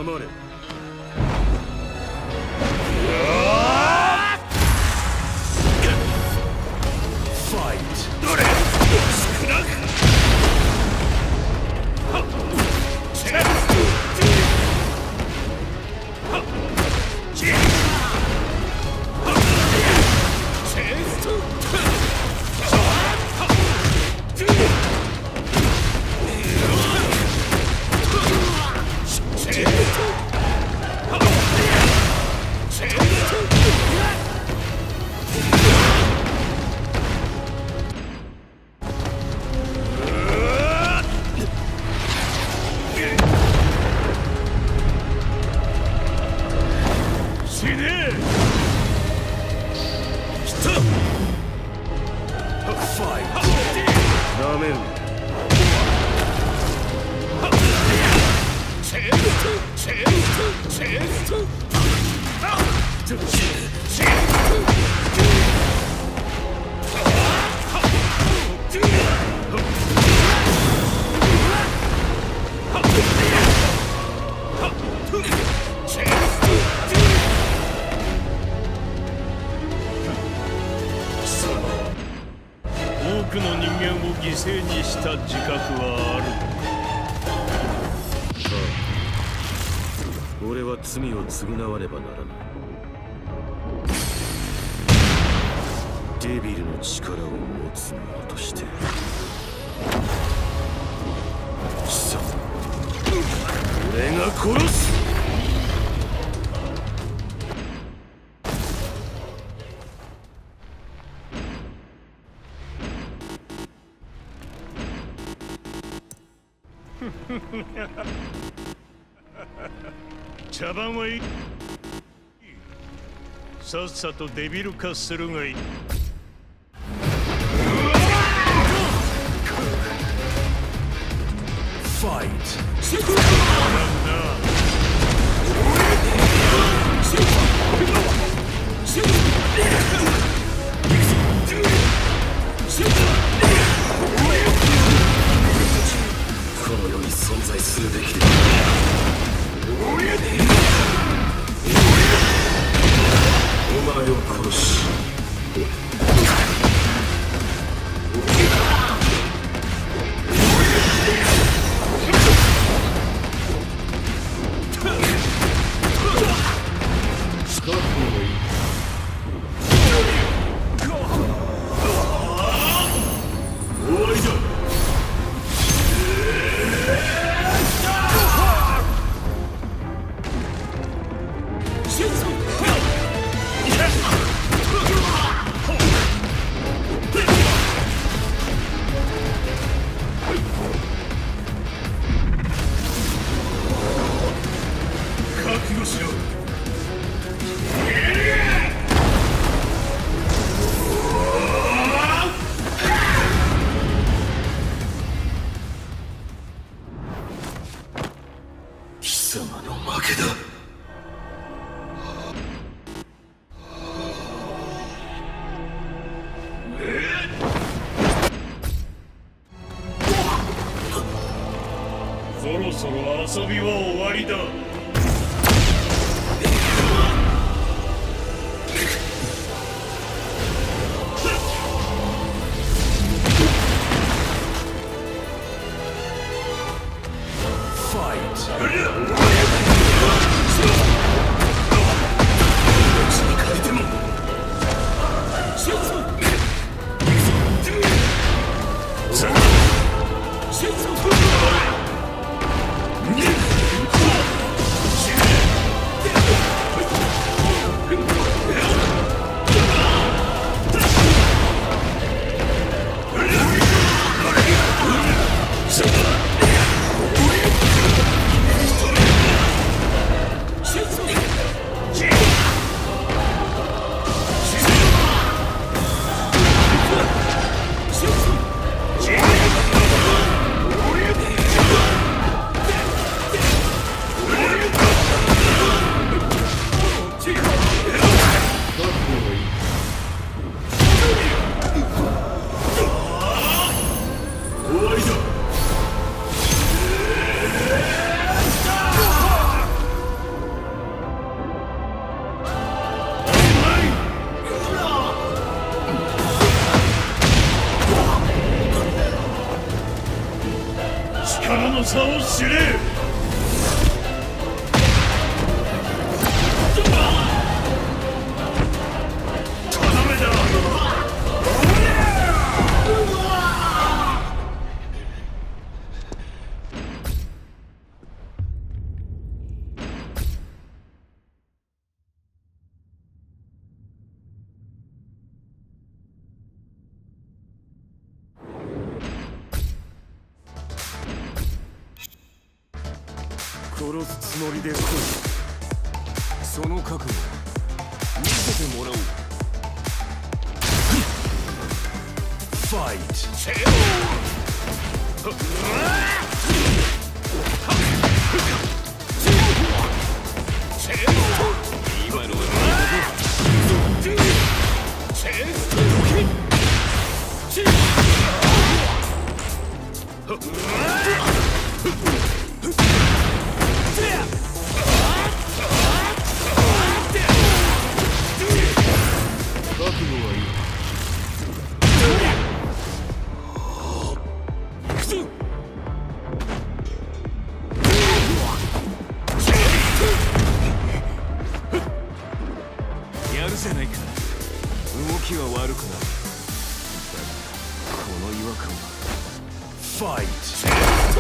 黙れ。ファイト。どれ。少なく。多くの人間を犠牲にした自覚はあるのか。ああ、俺は罪を償わねばならない。デビルの力を持つ者として貴様、俺が殺す。茶番はいい。さっさとデビル化するがいい。ファイト。この世に存在するべきでお前を殺し覚悟がいい。終わりだ。覚悟しろ。貴様の負けだ。そろそろ遊びは終わりだ。 強さを知れ。 殺すつもりで来い。その覚悟見せてもらおう。ファイト。今のはやるじゃないか。動きは悪くない。この違和感はファイト。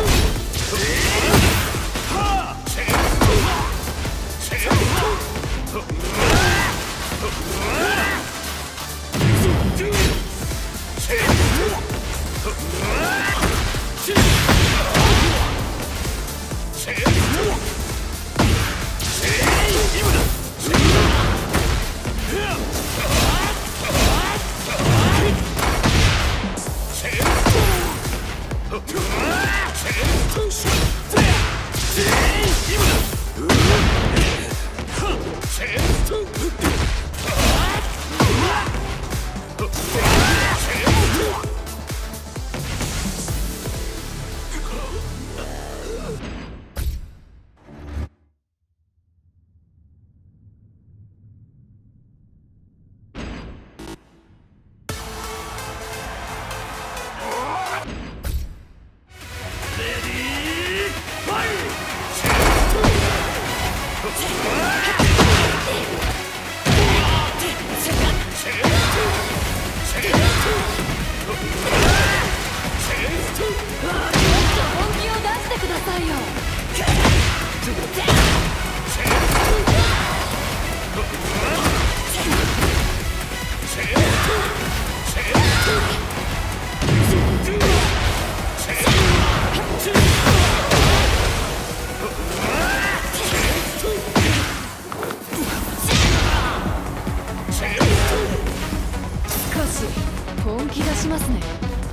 本気出しますね。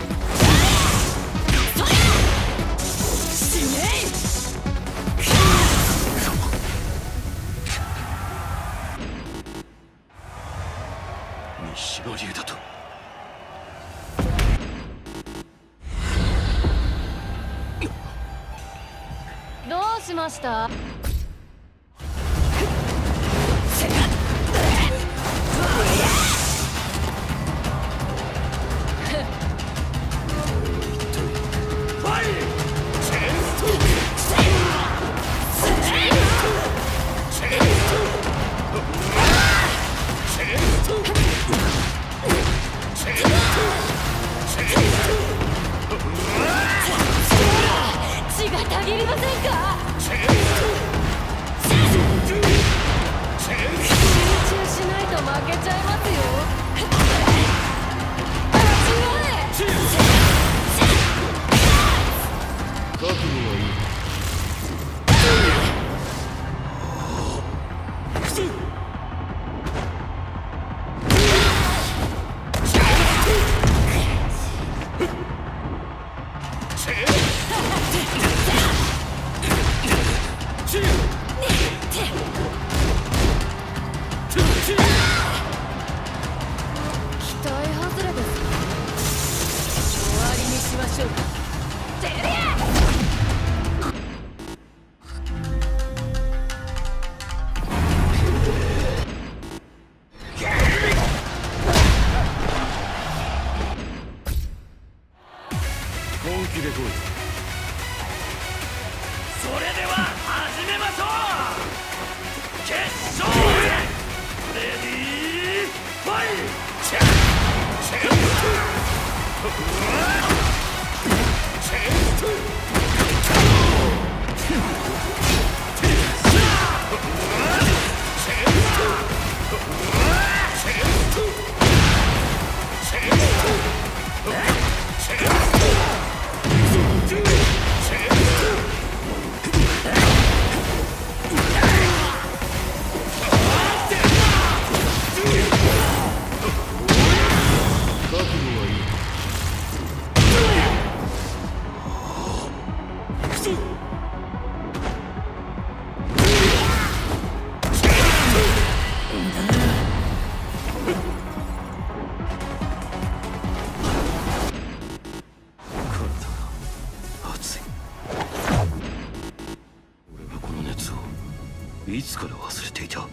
西野流だと。 どうしました？血がたぎりませんか？集中しないと負けちゃいますよ。 覚悟はいい。本気で来い。 そう決勝レディーファイいつから忘れていた。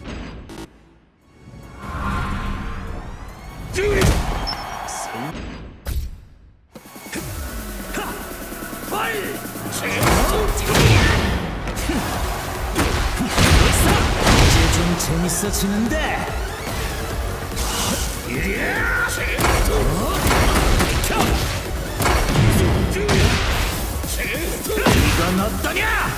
재밌어지는데. 이건 어떠냐?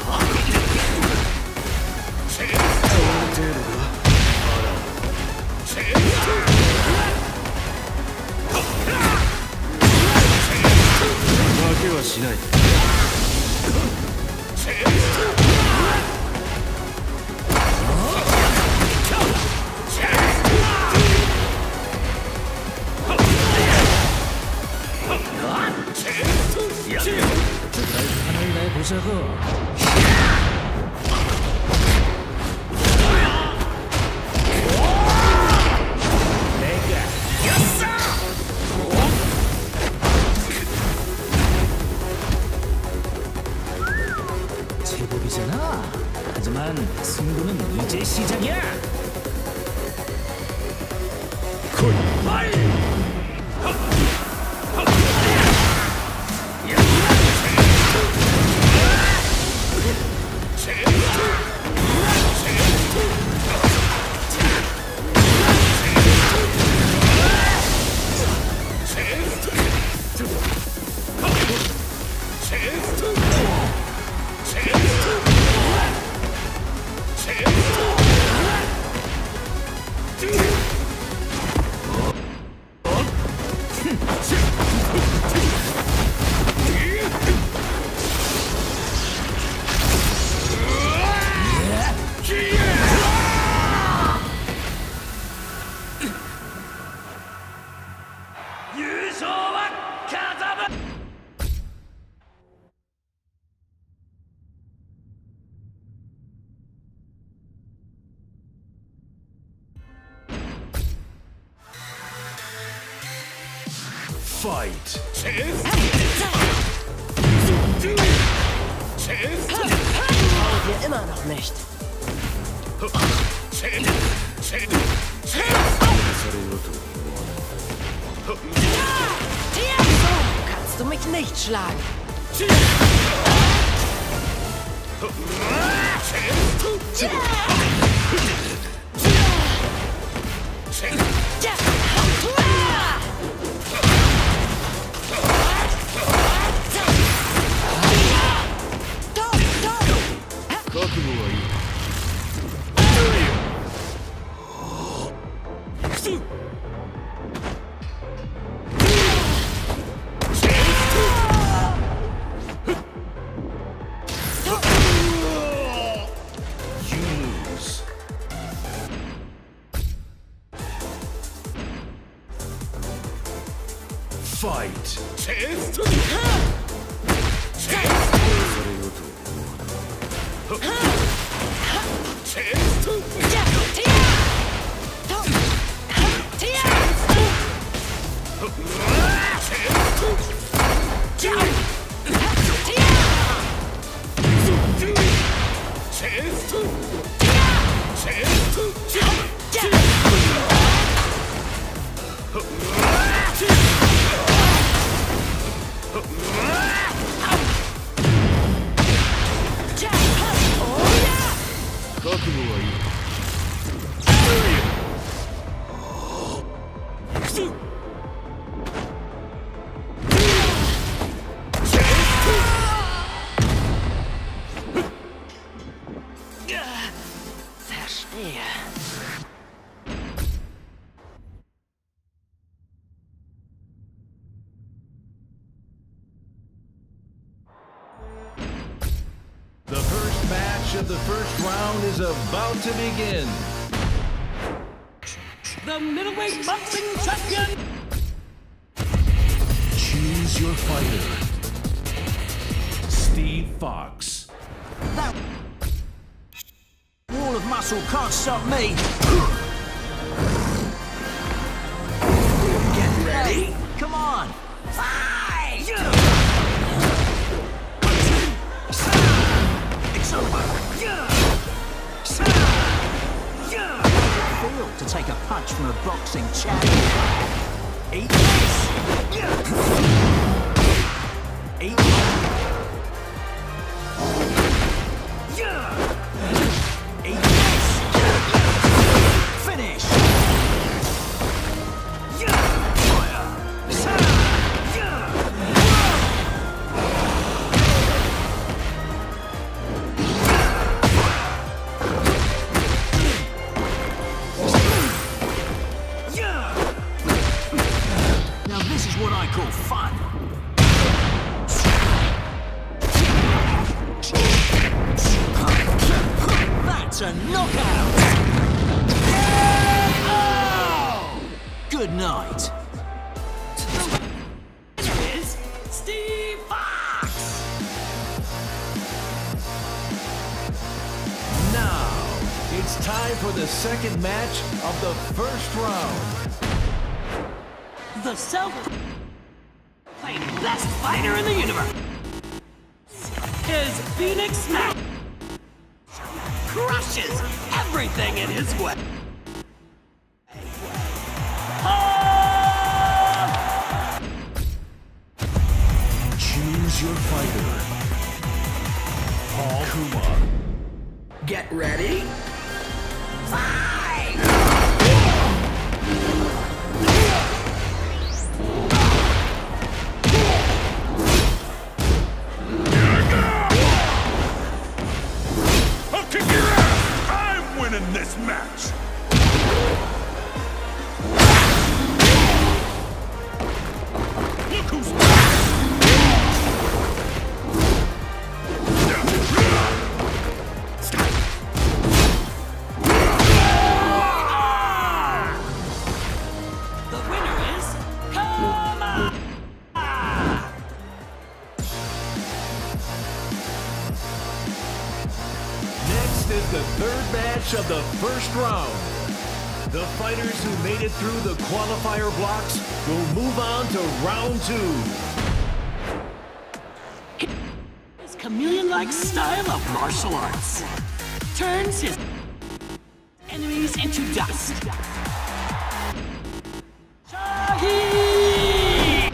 하늘 내보자고. 제법이잖아. 하지만 승부는 이제 시작이야. Fight! Wir immer noch nicht. So kannst du mich nicht schlagen. Fight! Oh yeah! match of the first round is about to begin. The middleweight boxing champion. Choose your fighter. Steve Fox. That wall of muscle can't stop me. Get ready. Come on. Fight! It's over. Feel to take a punch from a boxing champion. Eat this. Eat this. Eat this. Finish. Now this is what I call fun. That's a knockout! Good night. Is Steve Fox. Now, it's time for the second match of the first round. The self-proclaimed best fighter in the universe is Phoenix Mac. Crushes everything in his way. Choose your fighter. Paul Kuma. Get ready. Fight! I'll kick your ass! I'm winning this match! Look who's The winner is Kama. Next is the third match of the first round. The fighters who made it through the qualifier blocks will move on to round two. His chameleon-like style of martial arts turns his enemies into dust. Shahi!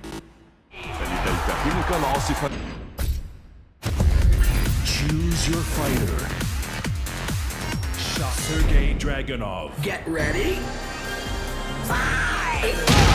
Choose your fighter. Sergey Dragunov. Get ready. Fight!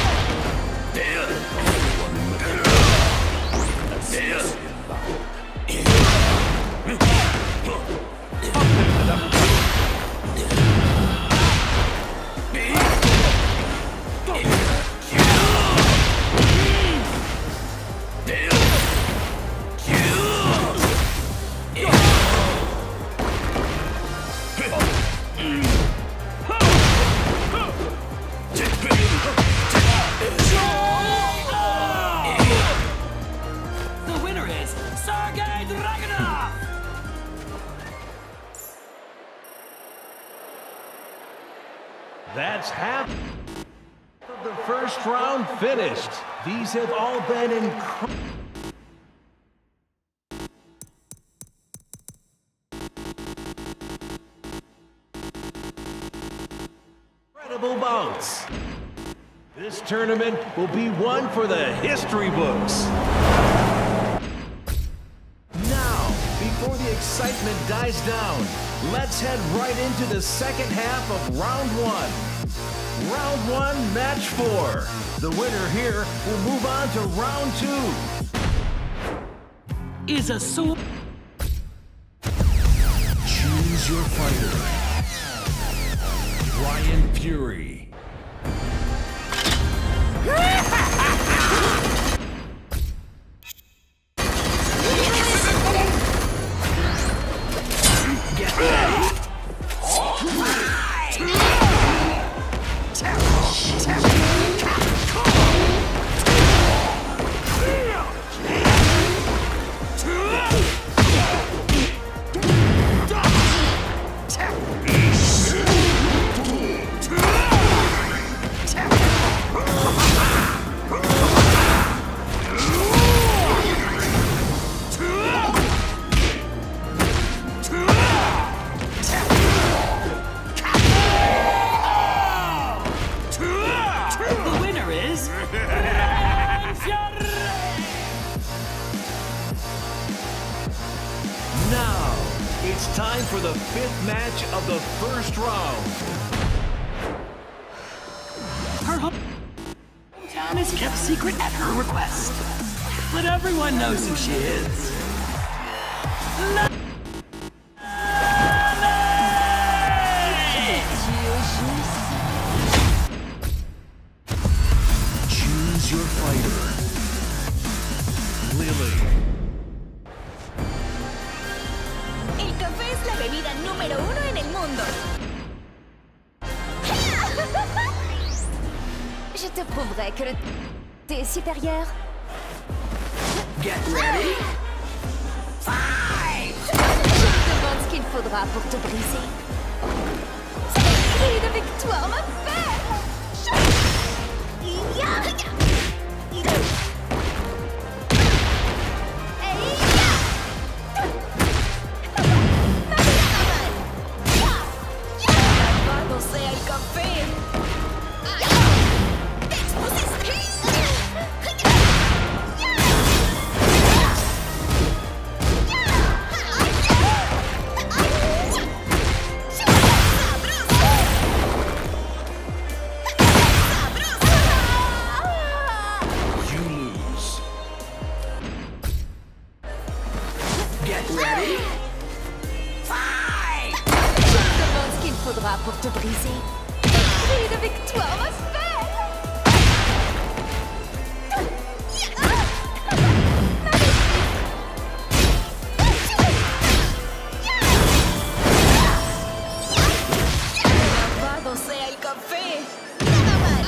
The winner is Sergey Dragunov. That's half of the first round finished. These have all been incredible bouts. This tournament will be one for the history books. Now, before the excitement dies down, let's head right into the second half of round one. Round one, match 4. The winner here will move on to round 2. Is a sword. Choose your fighter. Ryan Fury. time for the 5th match of the first round. Her hometown is kept secret at her request, but everyone knows who she is. Choose your fighter. Lily. El café es la bebida número 1 en el mundo. Je te prouverai que le thé est supérieur. Get ready. Fight! Je te demande ce qu'il faudra pour te briser. Cri de victoire, ma belle! Malvado sea el café. ¡Te expusiste! Pour te briser. Cri de victoire, ma belle! Malvado sea el café. Nada mal.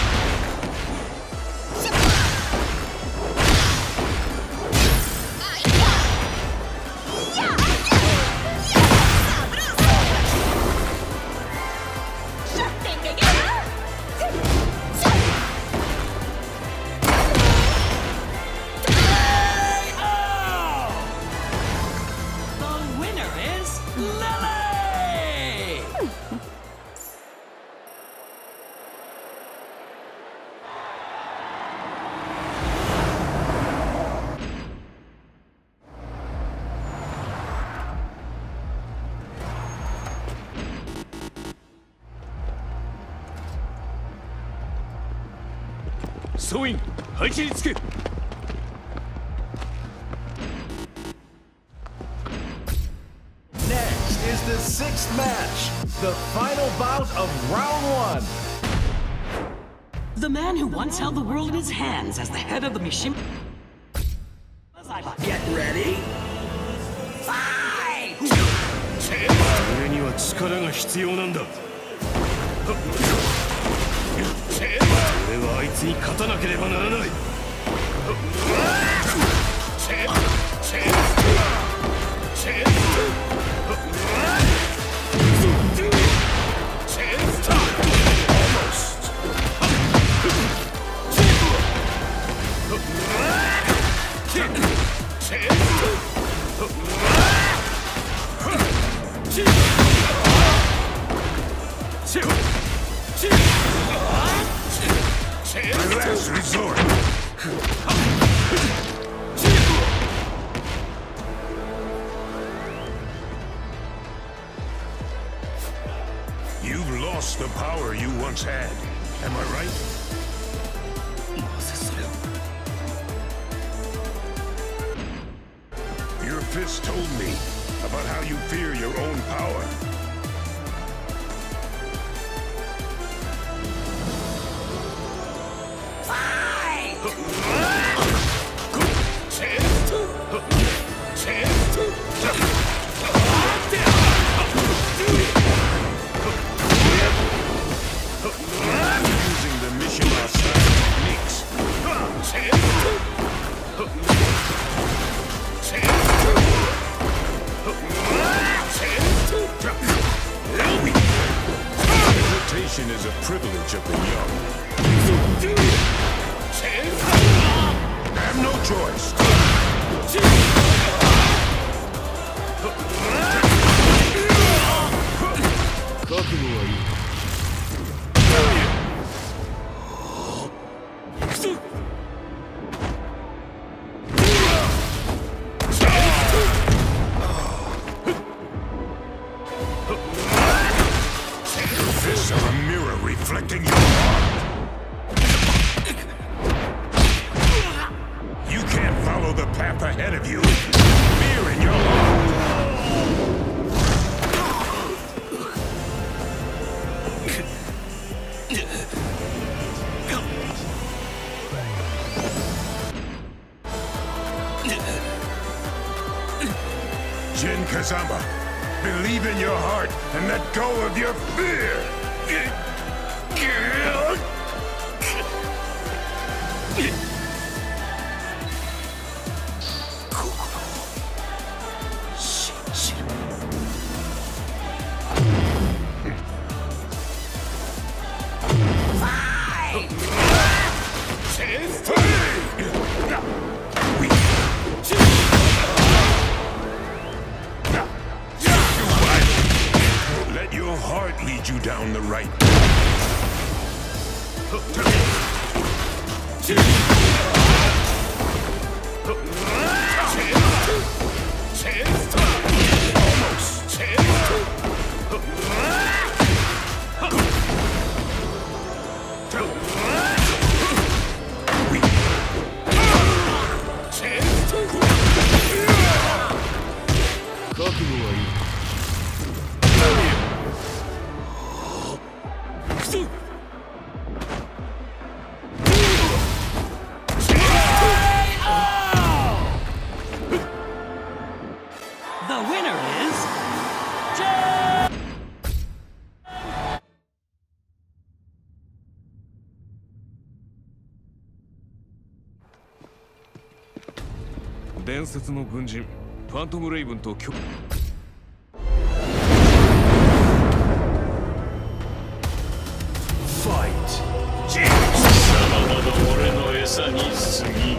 Swing! 配置につけ Next is the 6th match, the final bout of round 1. The man who once held the world in his hands as the head of the Mishima. Get ready. Fight! 俺には力が必要なんだ。俺はあいつに勝たなければならない。Last resort. You've lost the power you once had. Am I right? Your fist told me about how you fear your own power. Using the Mishima style techniques. Meditation is a privilege of the young. I have no choice. Kazama, believe in your heart and let go of your fear! Let your heart lead you down the right The winner is... 伝説の軍人ファントム・レイブンとファイト貴様など俺の餌に過ぎ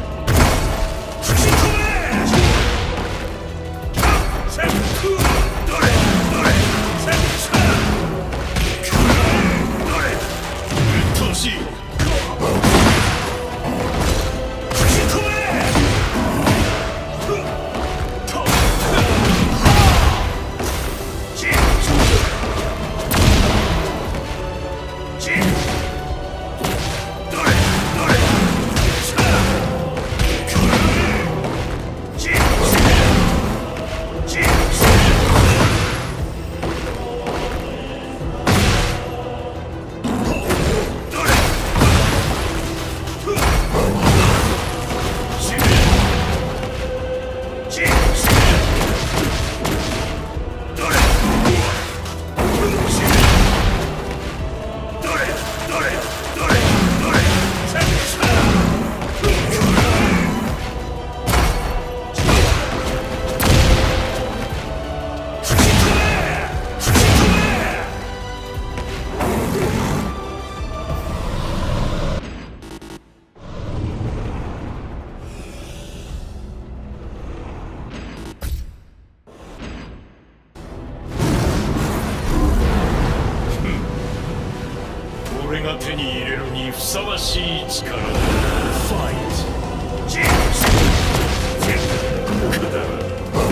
俺が手に入れるにふさわしい力だ。ファイト。ジェームス。くだらん。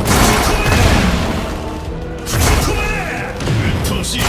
うっとうしい。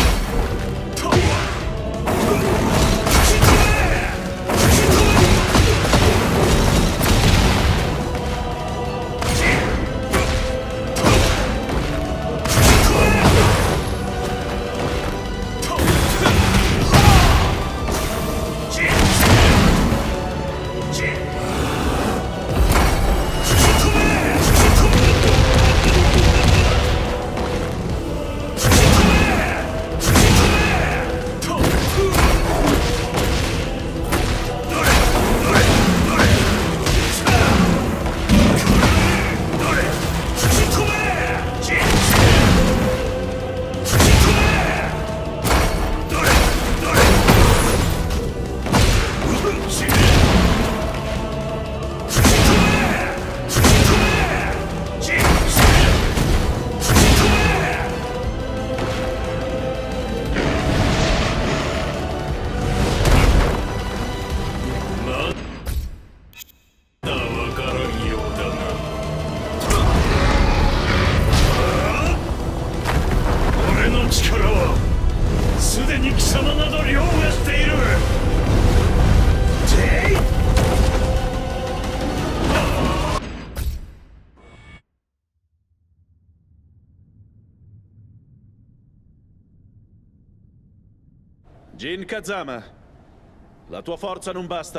Jin Kazama, la tua forza non basta.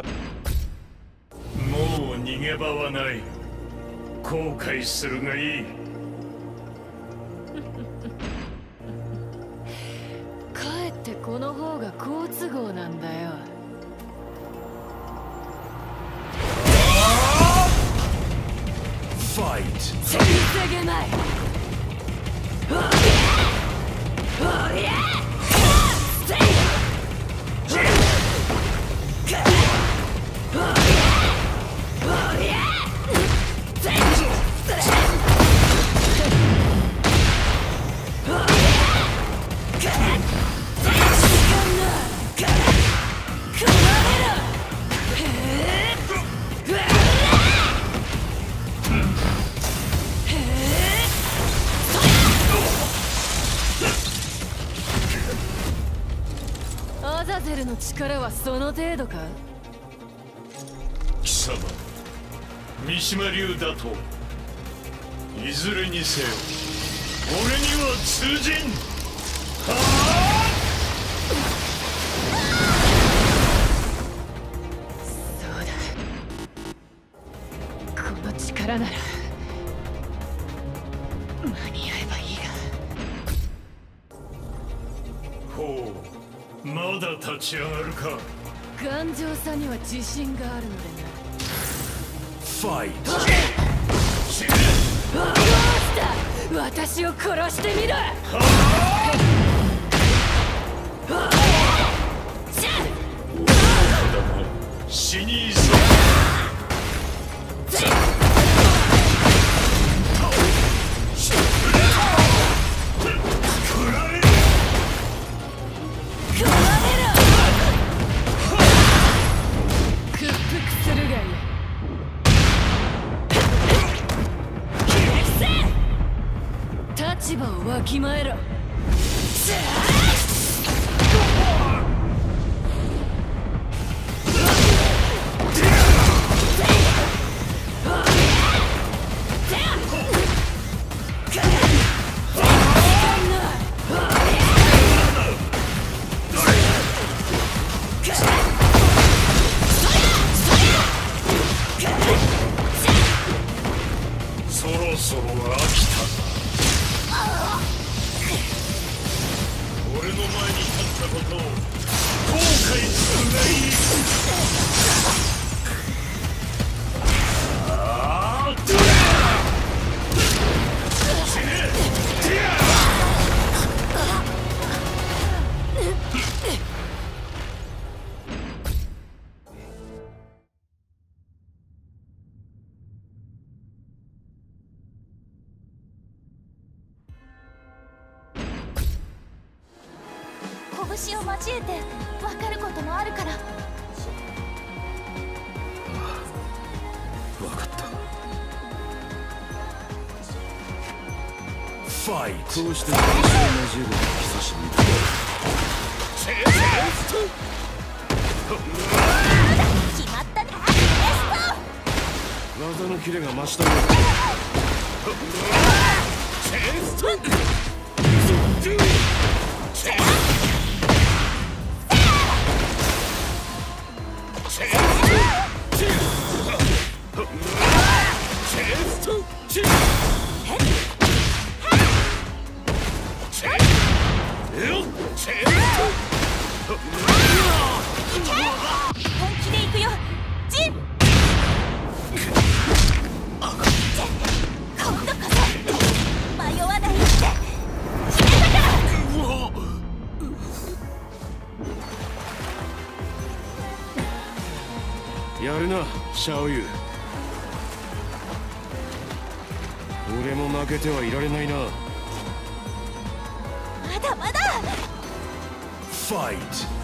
もう逃げ場はない。後悔するがいい。 好都合なんだよ。 ファイト。 防げない。アザゼルの力はその程度か。 貴様三島流だといずれにせよ俺には通じん。 そうだ、この力なら間に合えばいいが。 ほう、まだ立ち上がるか。 頑丈さには自信があるのでな。 ファイト。 どうした？私を殺してみろ。 死に急屈服するがいい。立場をわきまえろ。 そろそろ飽きたな。俺の前に立ったことを後悔するがいい。 拳を交えて分かることもあるから。 分かった。ファイト。こうして拳を交える久しぶりだ。 決まったね。 技のキレが増したようだ。 本気で行くよ、ジン。今度こそ迷わないって決めたから。 やるな、シャオユ。俺も負けてはいられないな。 まだまだ。 ファイト。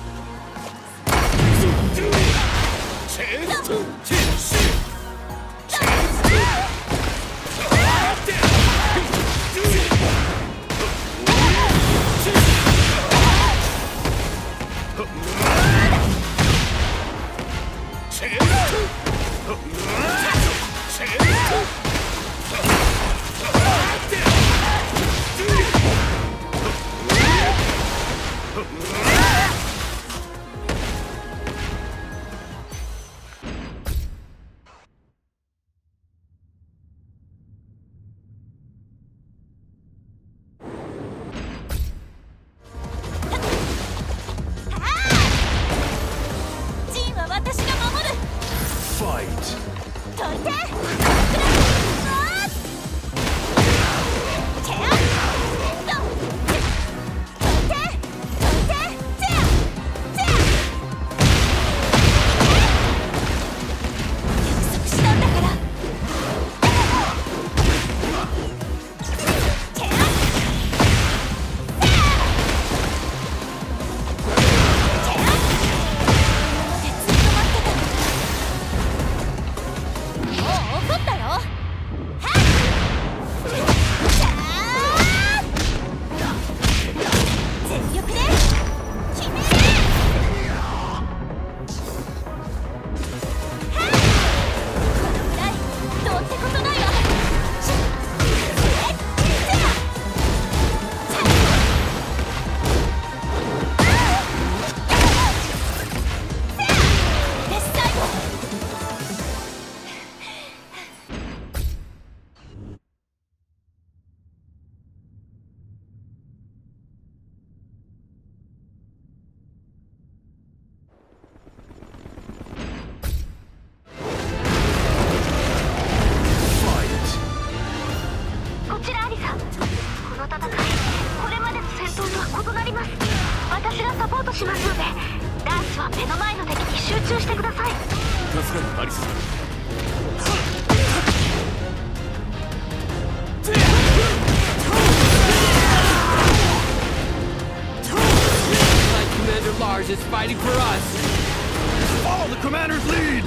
Is fighting for us. Follow the commander's lead.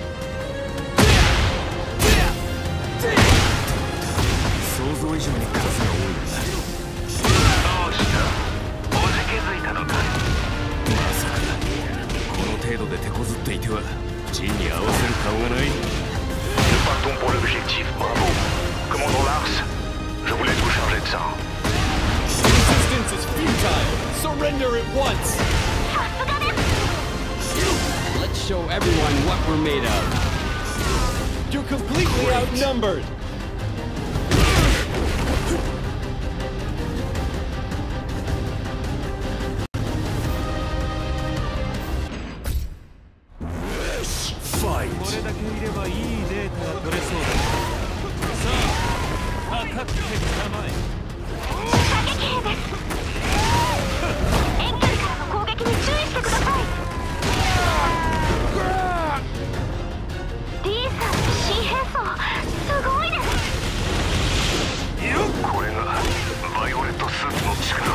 想像以上に数が多いんだ。 どうした？おじけづいたのか？ まさかこの程度で手こずっていては陣に合わせる顔がない。 Nous partons pour l'objectif, bravo. Commandant Lars, je vous laisse vous charger de ça. Resistance is futile. Surrender at once. Let's show everyone what we're made of. You're completely outnumbered. Fight. これだけいればいいデータが取れそうだ。さあ、かかってきたまえ。 射撃兵です。遠距離からの攻撃に注意してください。リーさんの新兵装、すごいです。 これがバイオレットスーツの力。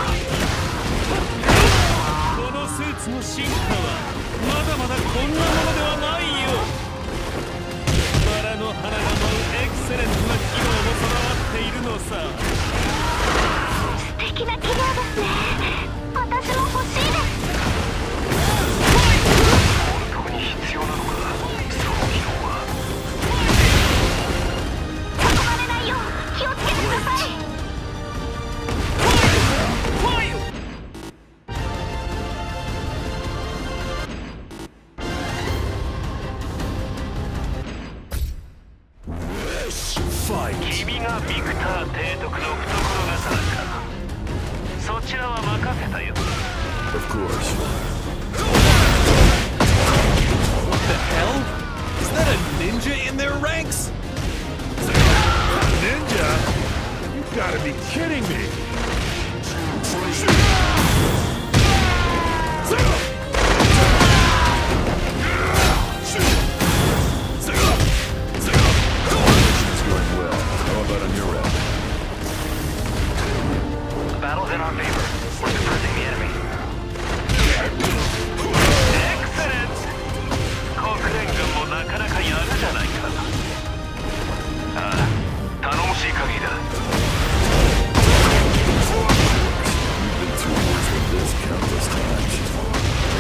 このスーツの進化はまだまだこんなものではないよ。バラの花が舞うエクセレントな機能も備わっているのさ。 素敵な機能ですね。私も欲しいです。 本当に必要なのか、その機能は。 囲まれないよう気をつけてください。 君がビクター提督の懐刀か。そちらは任せたよ。 Of course. What the hell? Is that a ninja in their ranks? Ninja? You gotta be kidding me. Battle's in our favor. We're suppressing the enemy. Excellent! 国連軍もなかなかやるじゃないか。ああ、頼もしい限りだ。 We've been through this countless times.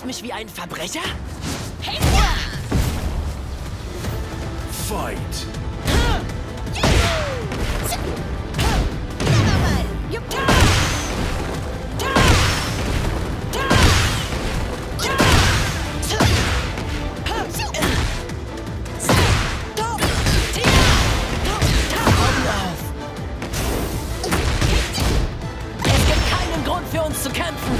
behandelst mich wie ein Verbrecher? Fight! Es gibt keinen Grund für uns zu kämpfen.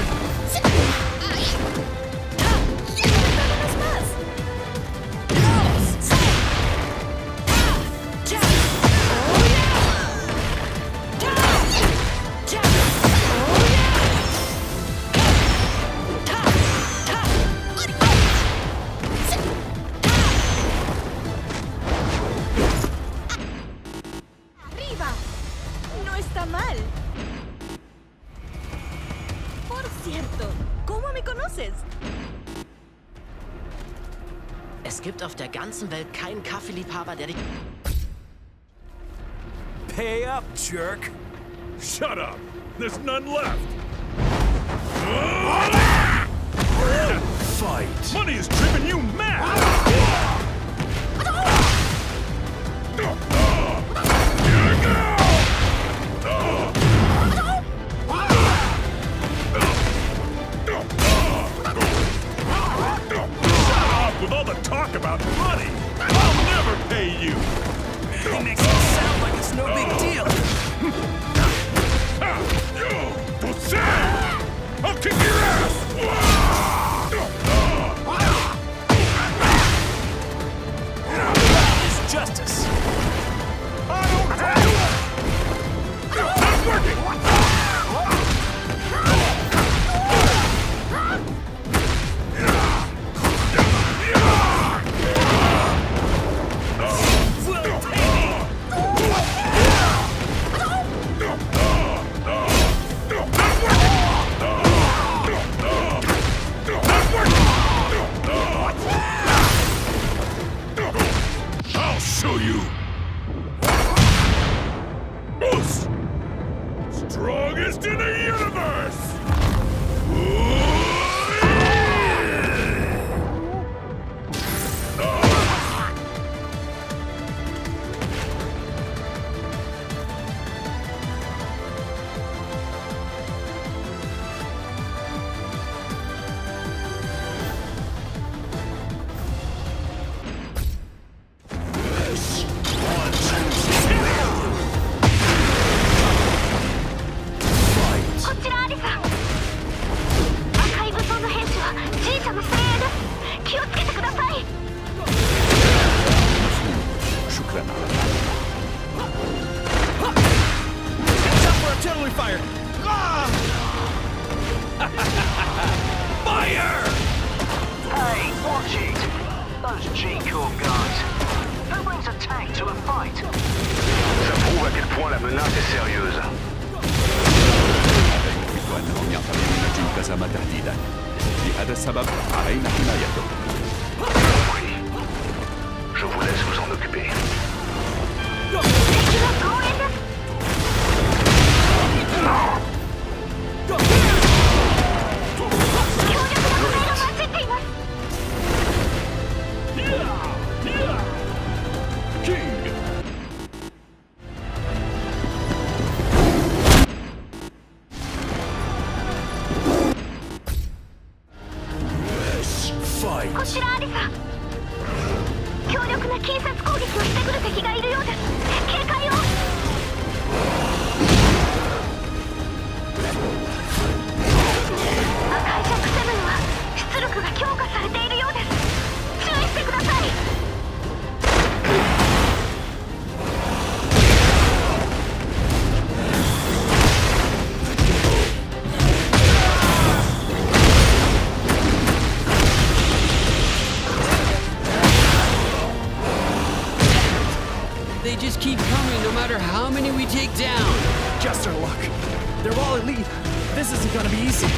Arriba. No está mal. Por cierto, ¿cómo me conoces? Es gibt auf der ganzen Welt keinen Kaffeeliebhaber, der dich... Pay up, jerk! Shut up! There's none left! Fight! Money is driven you mad! With all the talk about money, I'll never pay you! He makes it sound like it's no big deal. I'll kick your ass! It's justice. I don't have to. Not working. I'll show you. Moose! Strongest in the universe! Artillery fire! Fire! Hey, watch it! Those G-Corps guys. Who brings a tank to a fight? Ça prouve à quel point la menace est sérieuse. لهذا السبب علينا حمايته. Oui. Je vous laisse vous en occuper. Fight! こちらアリサ。強力な近接攻撃をしてくる敵がいるようです。警戒を。赤いジャック7は出力が強化されているようです。注意してください。 They just keep coming no matter how many we take down. Just our luck. They're all elite. This isn't gonna be easy.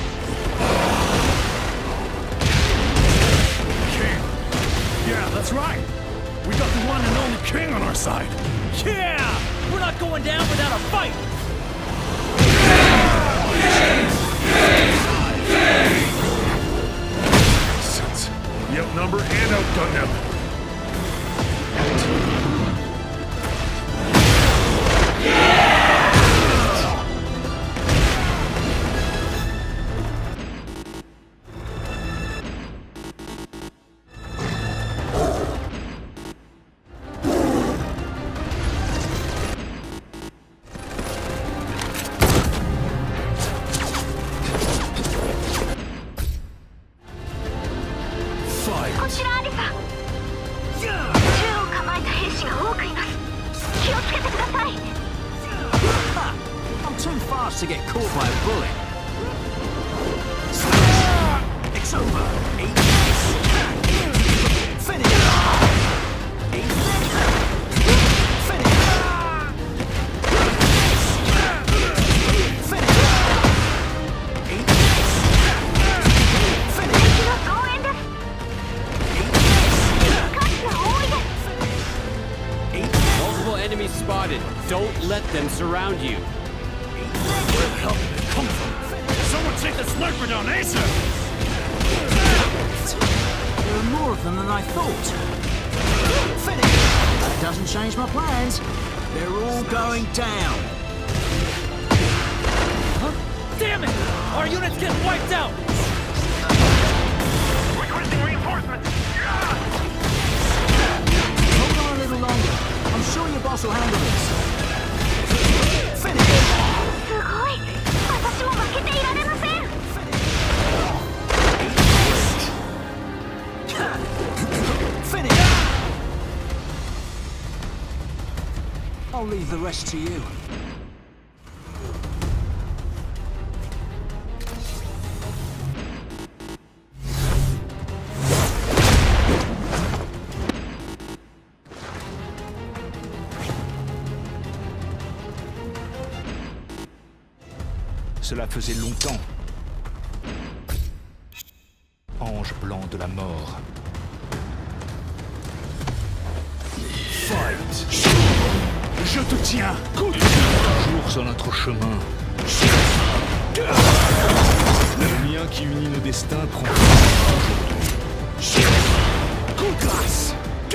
King! Yeah, that's right! We got the one and only king on our side! Yeah! We're not going down without a fight! We outnumber and outgun them. I'm too fast to get caught by a bullet. It's over. Eat this. Finish. Eat this. Finish. Finish. Eat this. Finish. Multiple enemies spotted. Don't let them surround you. Where the hell did it come from? Someone take the sniper down ASAP! There are more of them than I thought. Finish! That doesn't change my plans. They're all going down. Huh? Damn it! Our unit's getting wiped out! Requesting reinforcements! Hold on a little longer. I'm sure your boss will handle this. Finish! すごい！私も負けていられません！ Finish! I'll leave the rest to you. Cela faisait longtemps. Ange blanc de la mort. Fight! Je te tiens! Toujours sur notre chemin. Le lien qui unit nos destins prend fin aujourd'hui. Coup de grâce!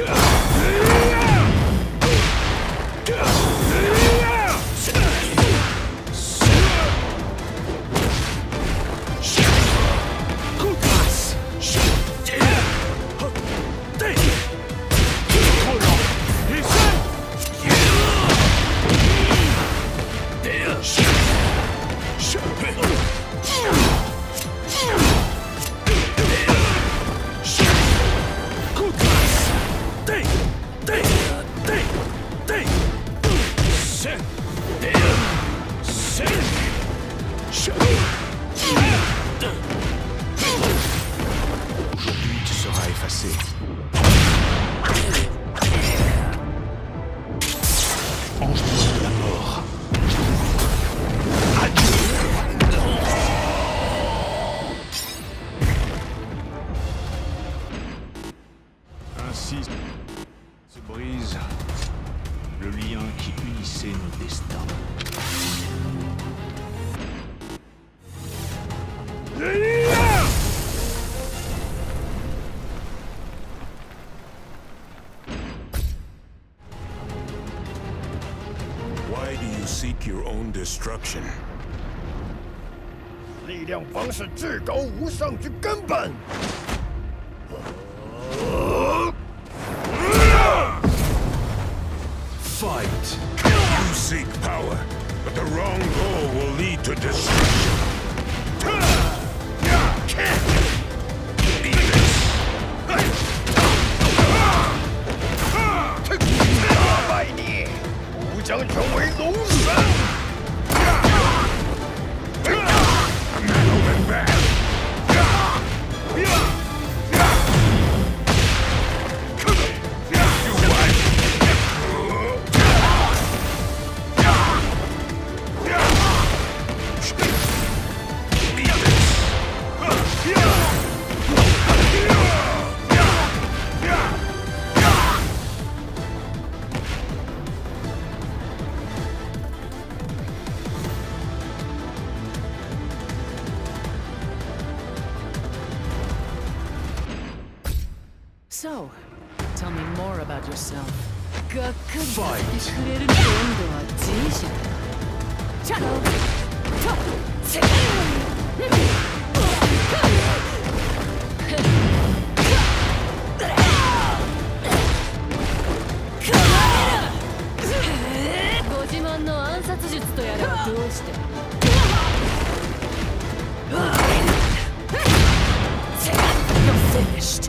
Aujourd'hui, tu seras effacé. Ange de la mort. Ainsi se brise le lien qui unissait nos destins. Why do you seek your own destruction? 力量方是至高无上之根本。 Fight! You seek power, but the wrong goal will lead to destruction. Eat this! 打败你，吾将成为龙神。 I'm not holding back. Tell me more about yourself. がっかりさせて Fight. くれるの今度はじいじゃ。チャッとセご自慢の暗殺術とやらはどうして。Finished.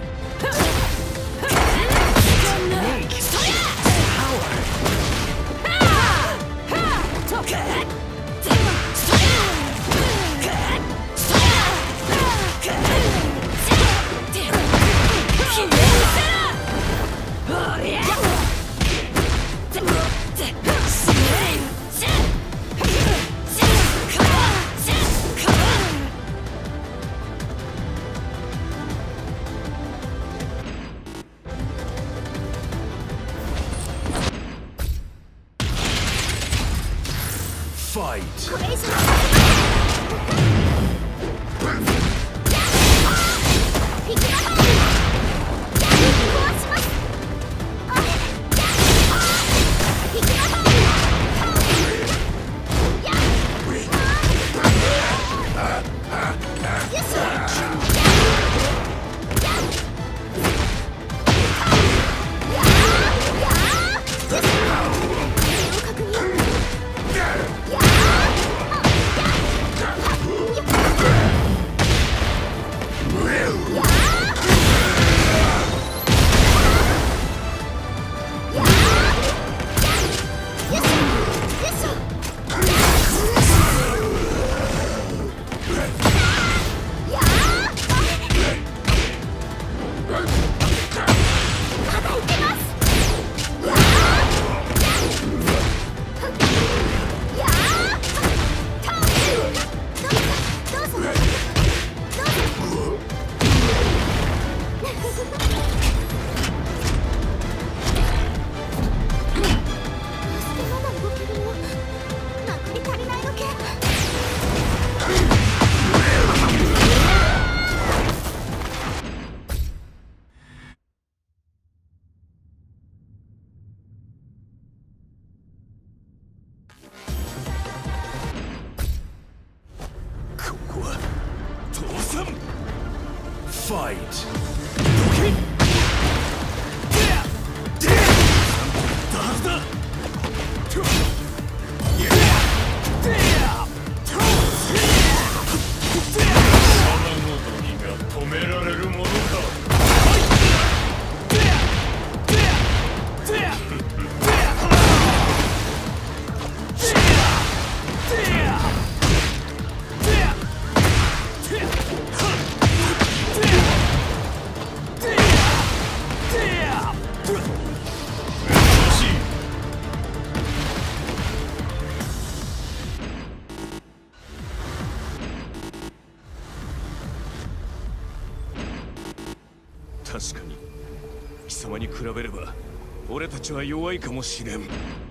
確かに貴様に比べれば俺たちは弱いかもしれん。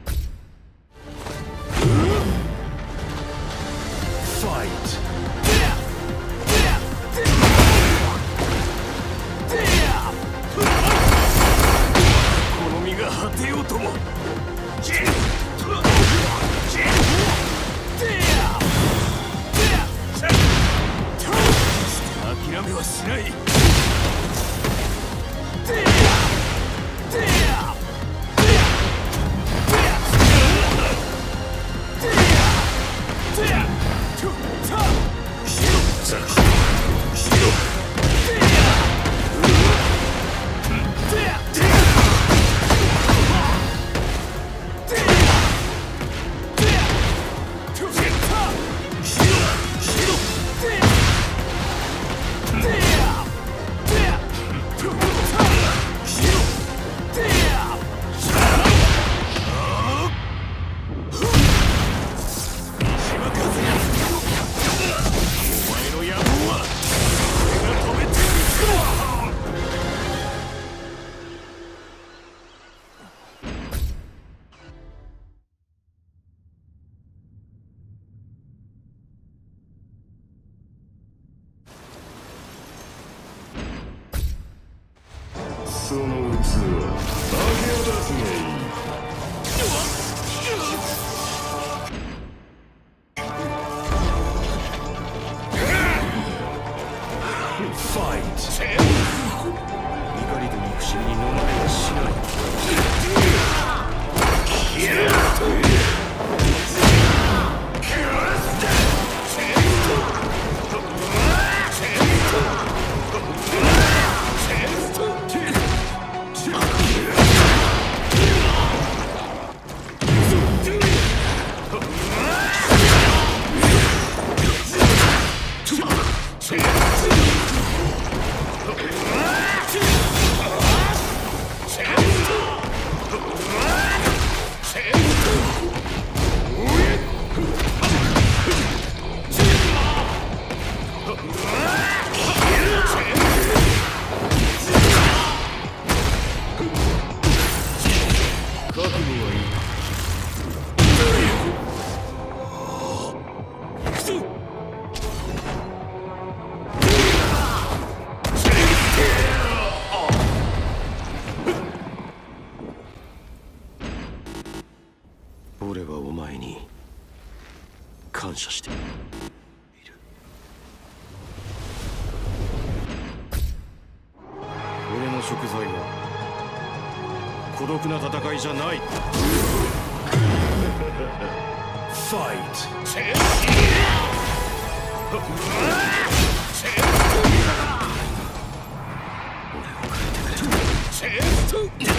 この身が果てようとも諦めはしない。 俺はお前に感謝している。俺の贖罪は孤独な戦いじゃない。ファイト。俺を変えてくれ。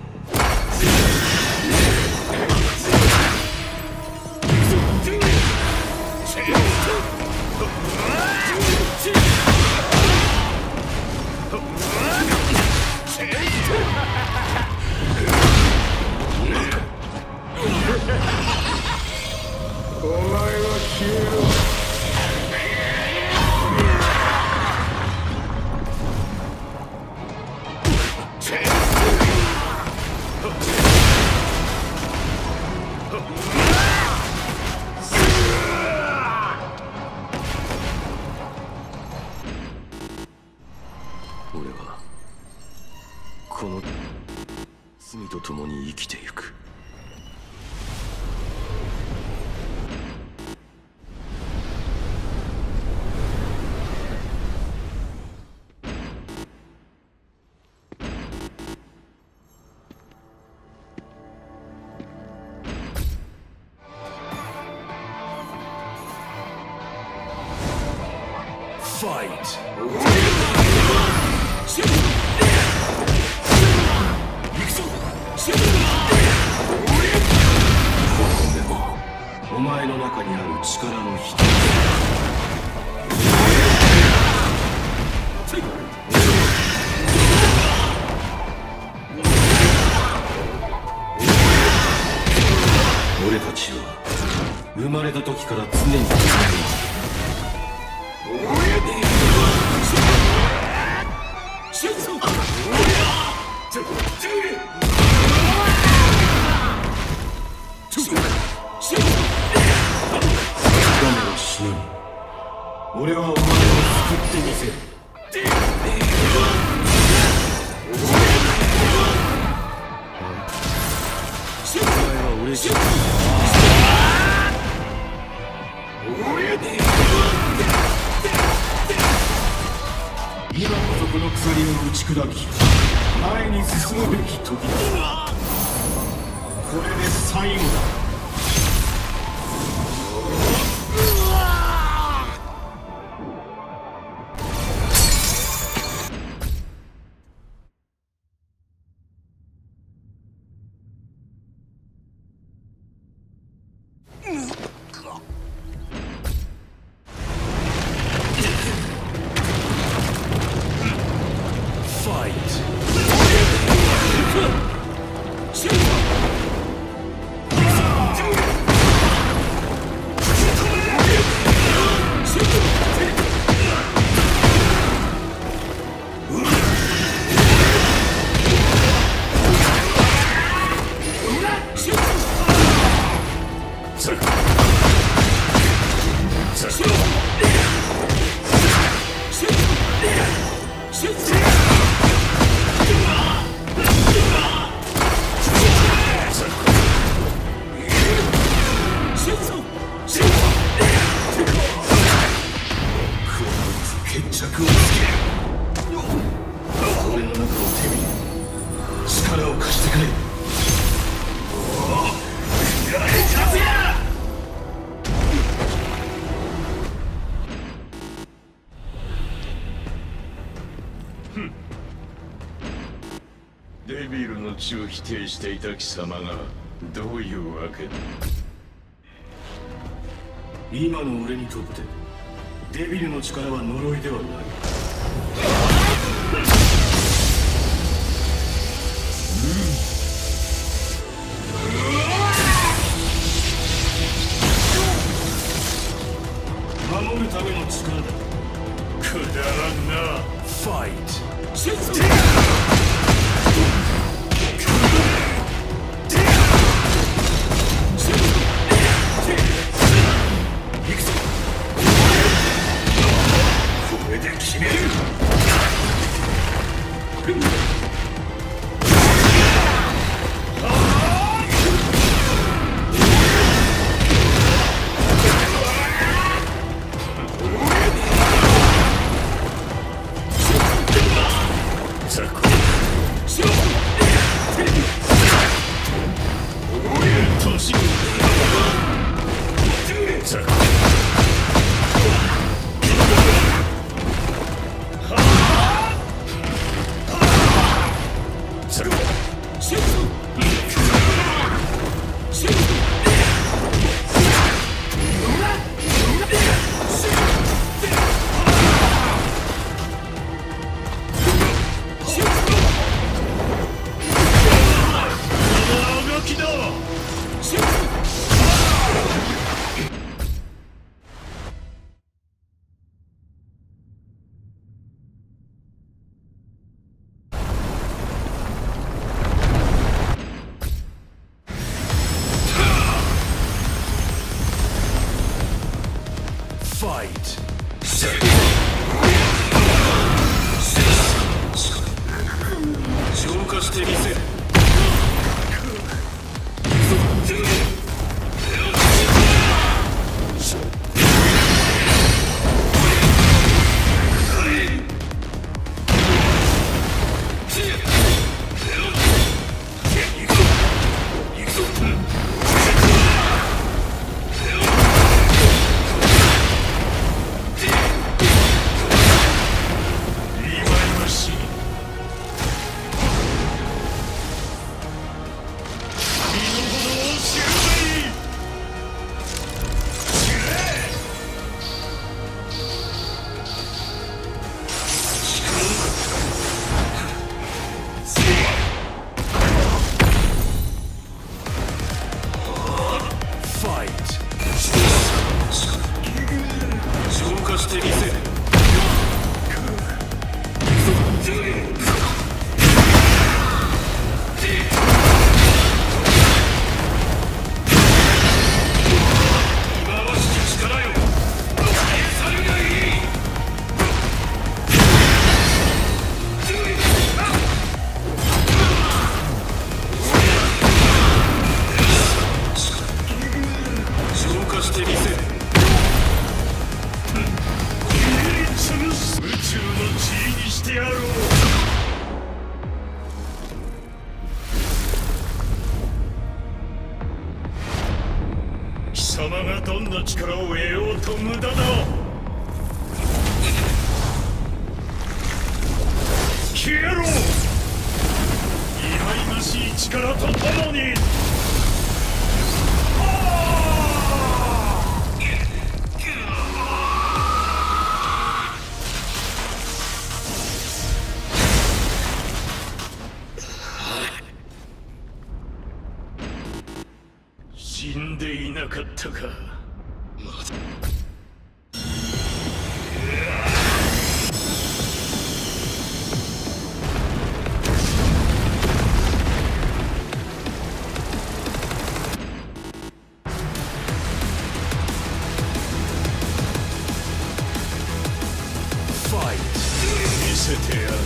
お前は消えろ。 俺はこの罪と共に生きてゆく。 Fight! お前の中にある力の一つ。俺たちは生まれた時から常に俺はお前を救ってみせる。お前は嬉しい。今こそこの鎖を打ち砕き前に進むべき時だ。これで最後だ。Fight! 力を貸してくれ。 デビルの血を否定していた貴様がどういうわけだ。 今の俺にとってデビルの力は呪いではない。守るための力だ。 くだらんな。ファイト。 これで決める。消化してみせる。 貴様がどんな力を得ようと無駄だ。消えろ。忌々しい力とともに。死んでいなかったか。ファイト見せてやる。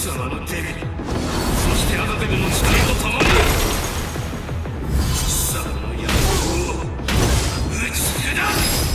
貴様のデビル、そしてアナデモの力と共に貴様の野望を打ち砕く。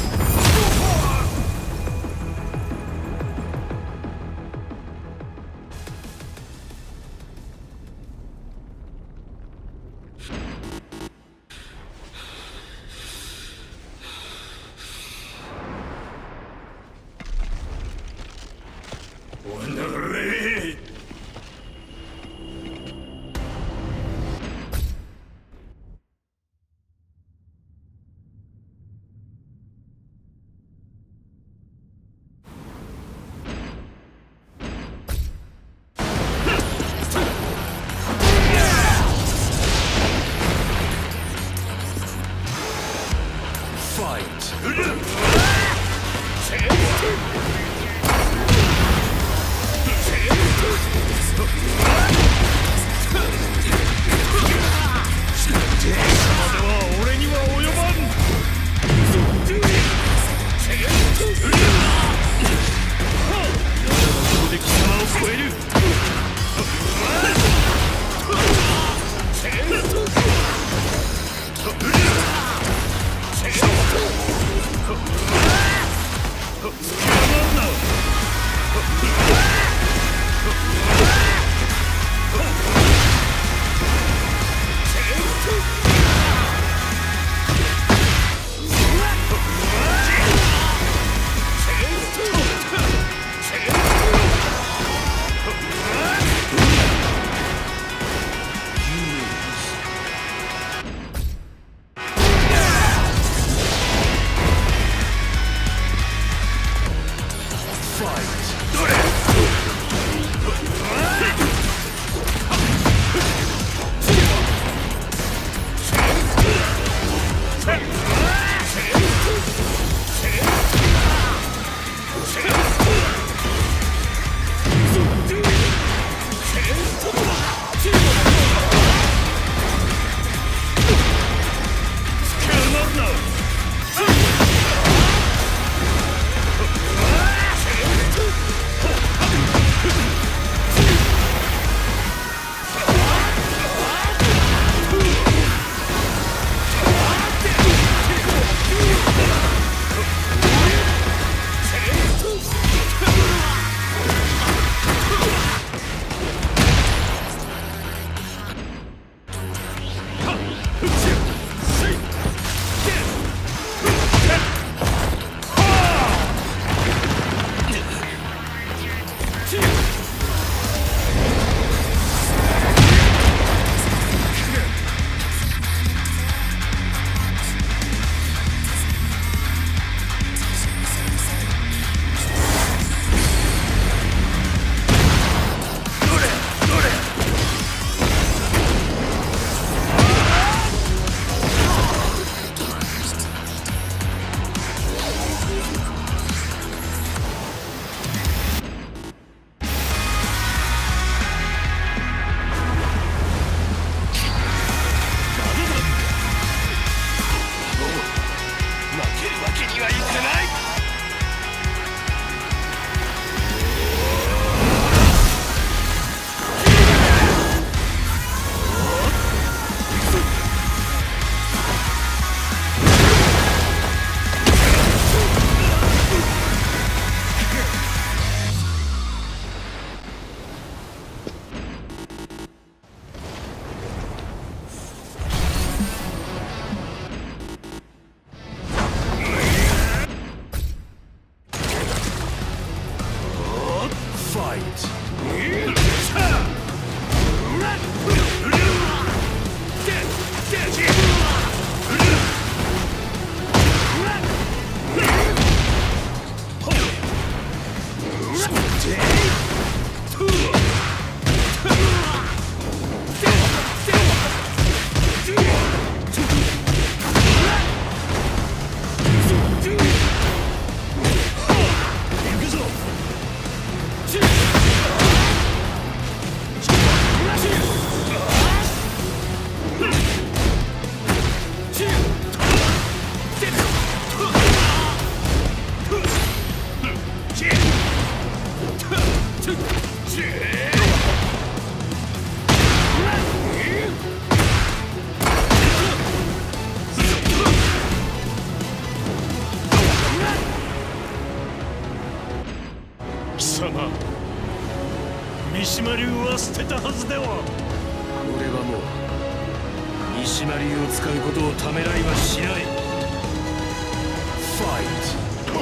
捨てたはずでは。 俺はもう三島流を使うことをためらいはしない。ファイト。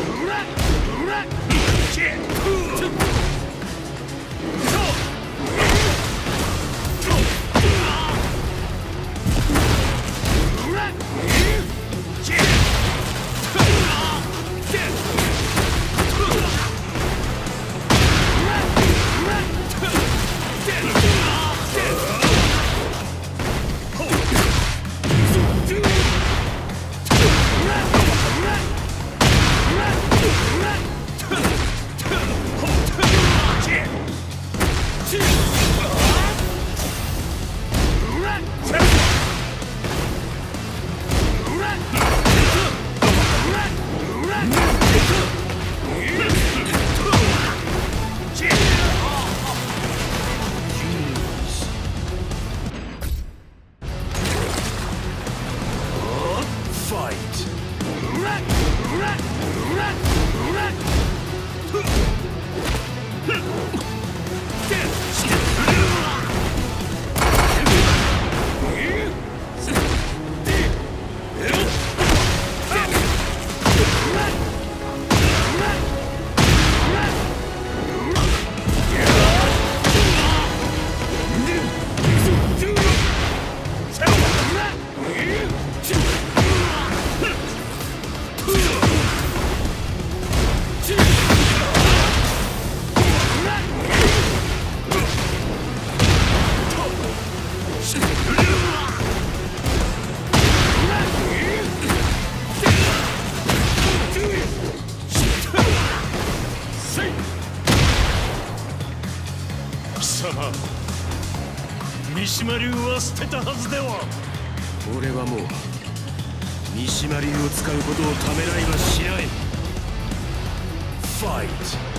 三島流は捨てたはずでは。 俺はもう三島流を使うことをためらいはしない。ファイト。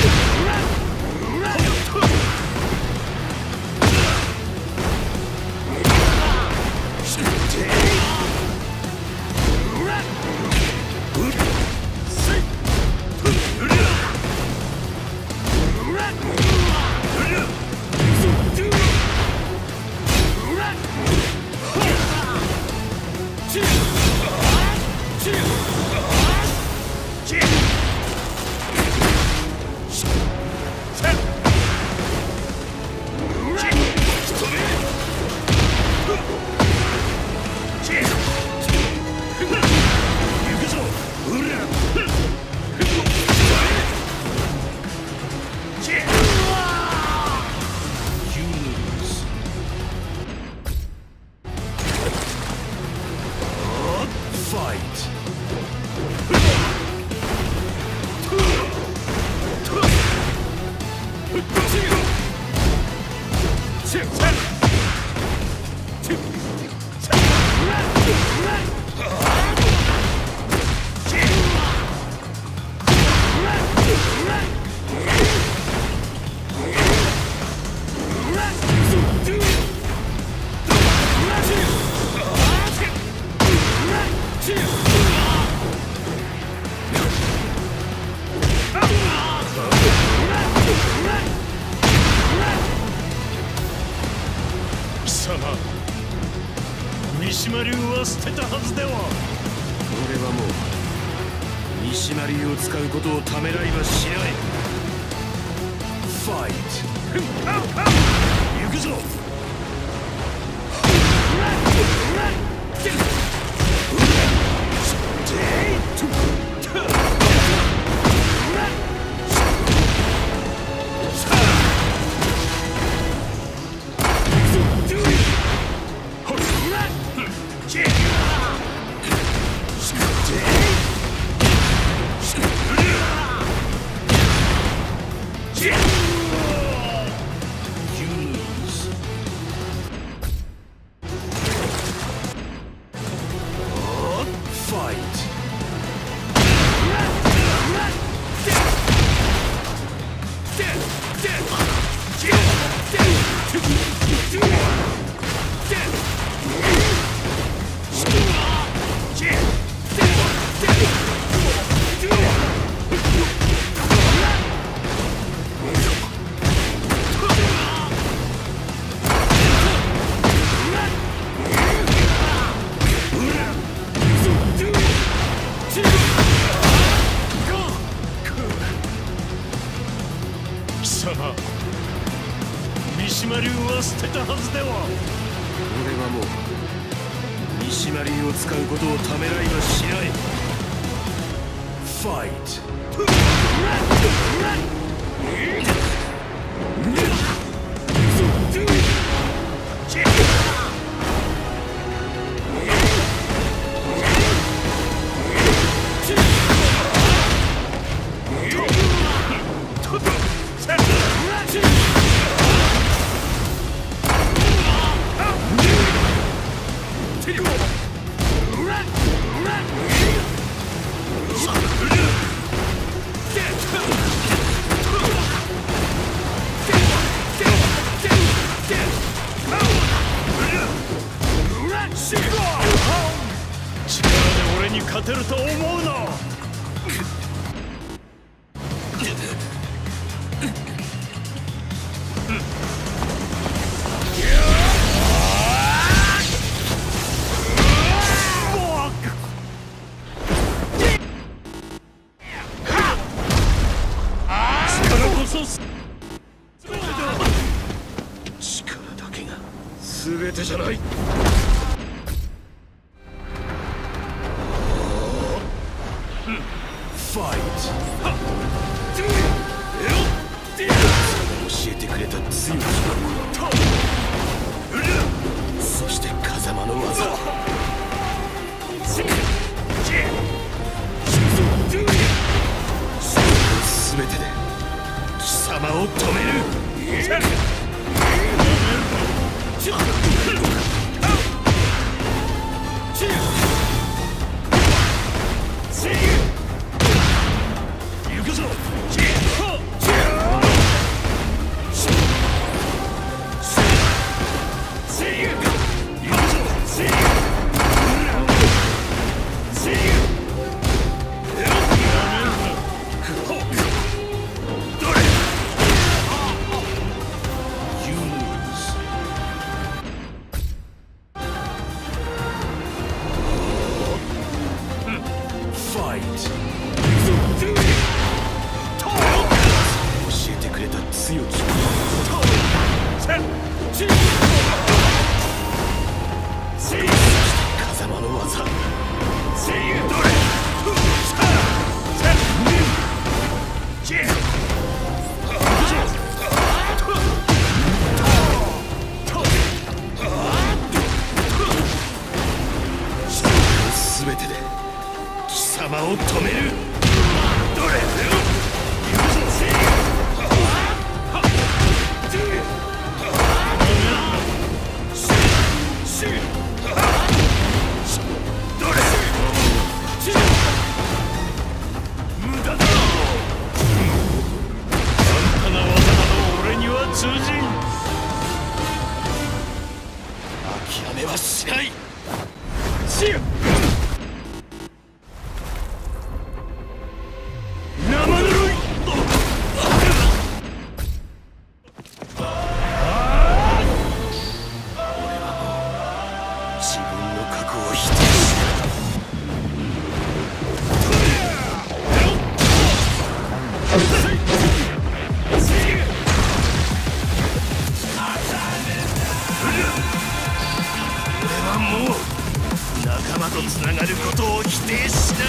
三島流は捨てたはずでは。 俺はもう三島流を使うことをためらいはしない。ファイト。行くぞ。 You は捨てたはずでは。俺はもう西成を使うことをためらいはしない。ファイト。力で俺に勝てると思うな。力だけが全てじゃない。ファイト。教えてくれた強きそして風間の技。全てで貴様を止める。行くぞ。教えてくれた強き風間の技。全てで貴様を止める。どれ。無駄だ。簡単な技など俺には通じん。諦めはしない。仲間とつながることを否定しない。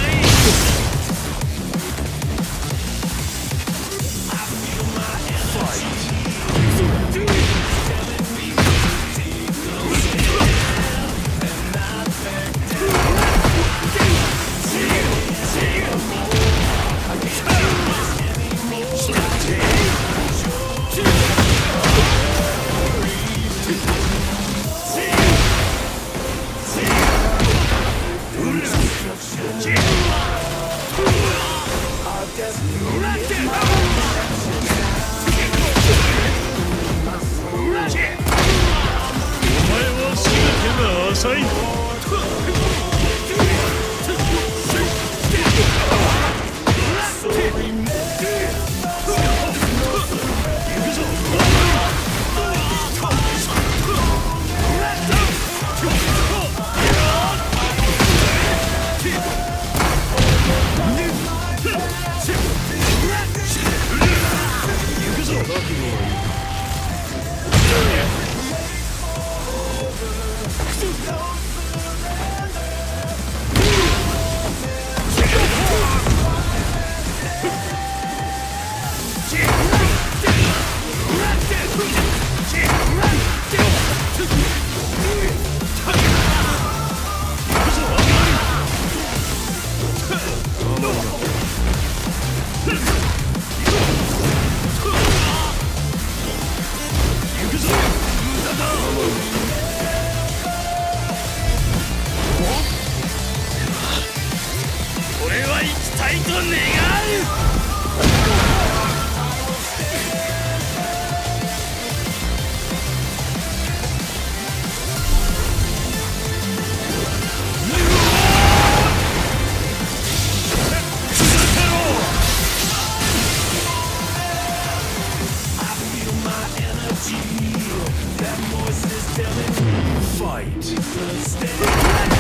俺は生きたいと願う。 Fight.